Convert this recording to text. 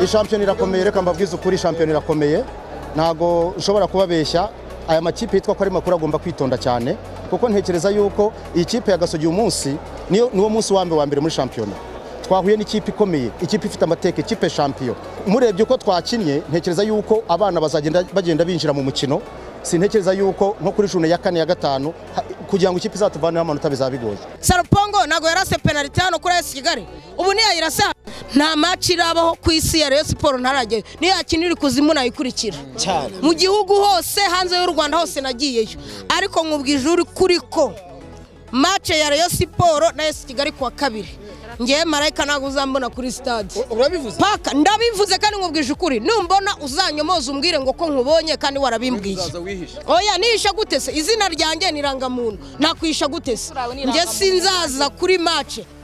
Champion irakomeye, reka mbabwize ukuri, Champion irakomeye, ntago ushobora kubabeshya. Aya makipe yitwa ko ari makuru agomba kwitonda cyane, kuko ntekereza yuko iyi kipe ya Gasogi umunsi niwo munsi wa mbere muri Champion. Twahuye n'ikipe ikomeye, ikipe ifite amateka, ikipe Champion. Murebye uko twakinnye, ntekereza yuko abana bagenda binjira mu mukino. Sintekereza yuko nko kuri june ya 4 ya 5 kugira ngo ikipe izatuvanira amanota bizabigoye. Sarupongo nago yarase penalty hano kuri AS Kigali. Ubu niya irasa nta match irabaho ku isi ya Rayon Sport ntarage. Niyo yakinira kuzimu nayikurikira. Mu gihugu hose hanze y'u Rwanda hose nagiyeyo. Ariko nkubwije uri kuri ko match ya Rayon Sport na AS Kigali kwa kabiri. Ngiye Marayika nago uzambona kuri stade. Urabivuze? Paka ndabivuze kandi nkubwije ukuri. Numbona uzanyomoza umbwire ngo ko nkubonye kandi warabimbwiye. Oya nisha gutese izina ryanjye nirangamuntu. Nakwisha gutese. Nge sinzaza kuri match